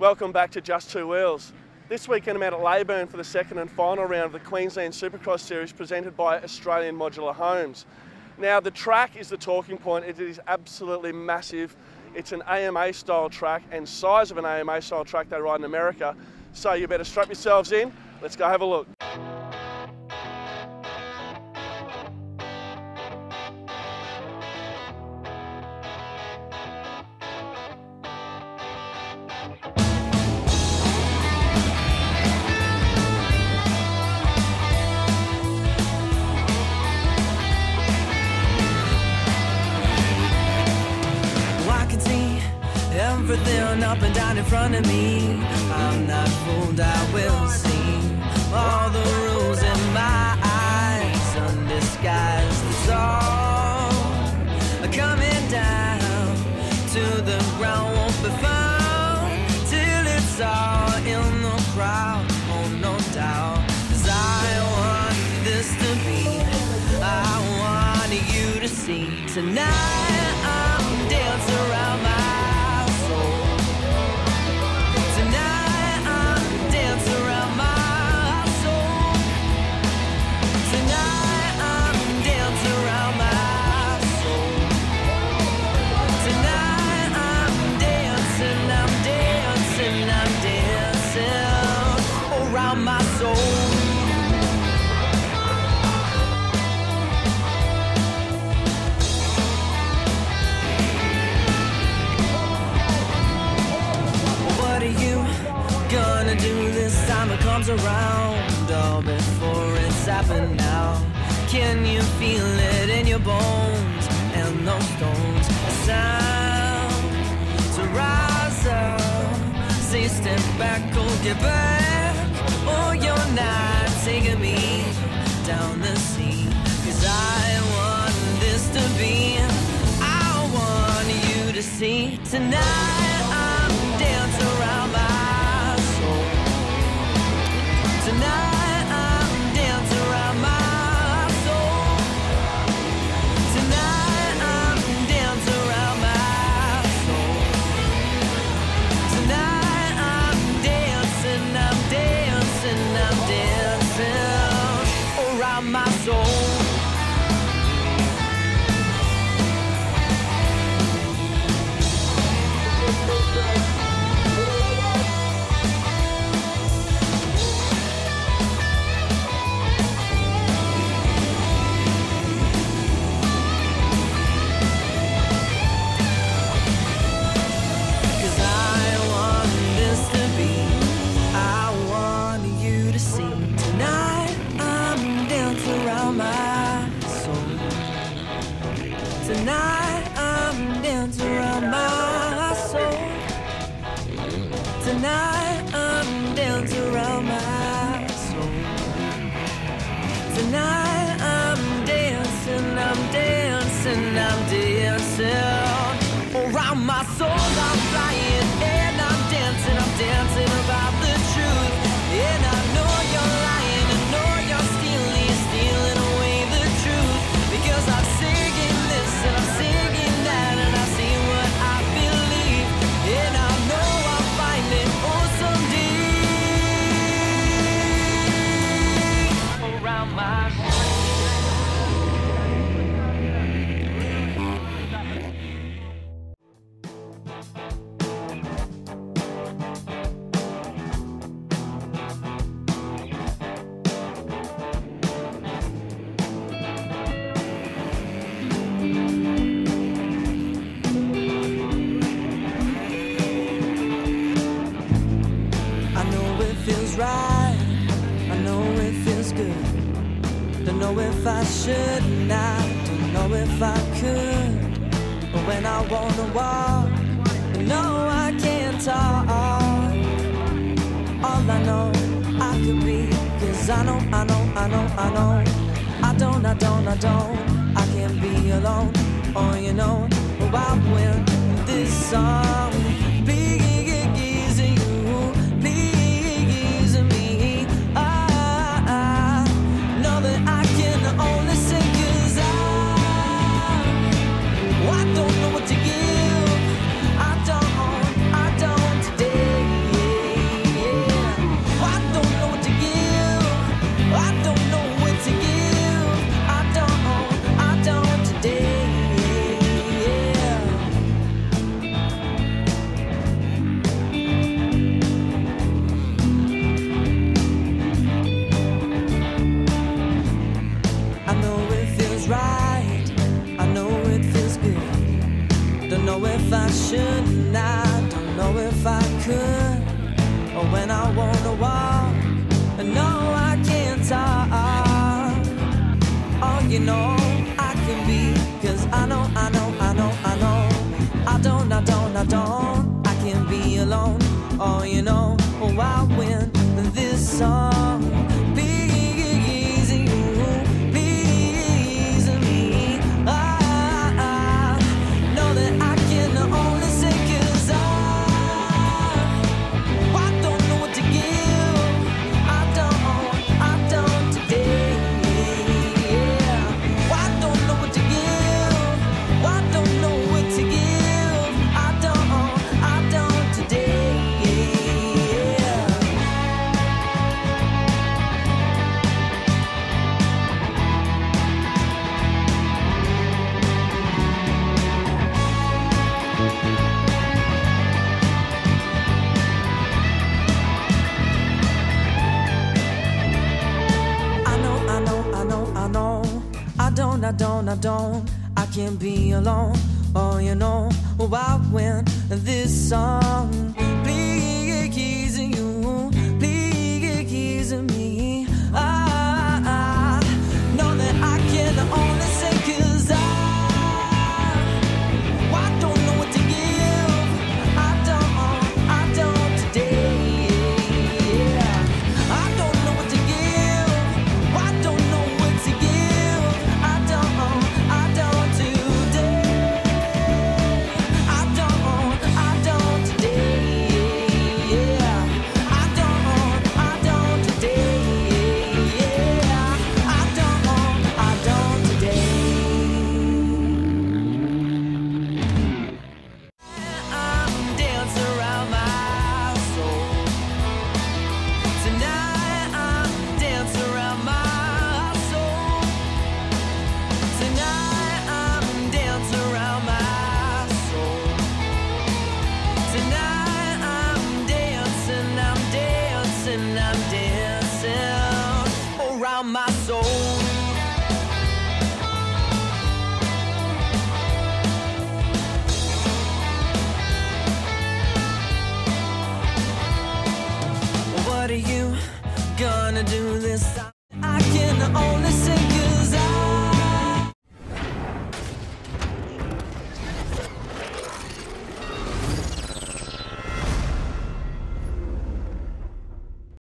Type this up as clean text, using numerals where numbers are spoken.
Welcome back to Just Two Wheels. This weekend I'm out at Leyburn for the second and final round of the Queensland Supercross Series presented by Australian Modular Homes. Now the track is the talking point. It is absolutely massive. It's an AMH style track and size of an AMH style track they ride in America. So you better strap yourselves in. Let's go have a look. Everything up and down in front of me. I'm not fooled, I will see all the rules in my eyes, undisguised. It's all coming down to the ground, won't be found till it's all in the crowd. Oh, no doubt, 'cause I want this to be, I want you to see. Tonight I'm dancing around my do this time it comes around, all before it's happened now. Can you feel it in your bones and those stones? A sound to rise up, say step back or get back. Oh, you're not taking me down the sea, 'cause I want this to be, I want you to see. Tonight I'm dancing around my tonight I'm dancing around my soul. Tonight I'm dancing around my soul. Tonight I'm dancing, I'm dancing, I'm dancing around my soul. Tonight I'm dancing around my soul. Tonight I'm dancing around my soul. Tonight I'm dancing, I'm dancing, I'm dancing around my soul. I'm flying and I'm dancing about the truth. And I know you're lying, I know you're stealing away the truth, because I'm singing this and I'm singing that, and I see what I believe, and I know I'll find it oh someday around my right, I know it feels good. Don't know if I should now, don't know if I could. But when I wanna walk, no I can't talk. All I know I could be, 'cause I know I can't be alone. Oh, you know, I win this song. I don't know what to give. I don't today. wanna walk, no, I can't talk. Oh, you know I can be, 'cause I know I don't, I can be alone. Oh, you know, oh, I win this song. Please you, please me. I know that I can only say 'cause I don't know what to give. I don't today. Yeah. I don't know what to give. I don't know what to give. I don't today. Yeah. I don't, I can't be alone. Oh, you know, oh, I win this song. Please you, please me. I know that I can only say 'cause I don't know what to give. I don't today. Yeah. I don't know what to give. I don't know what to give. I don't today. I don't today. Yeah. I don't today. Yeah. I don't today. I'm dancing around my soul. Tonight I'm dancing around my soul. Tonight I'm dancing around my soul. Tonight I'm dancing around my soul. What are you gonna do this time?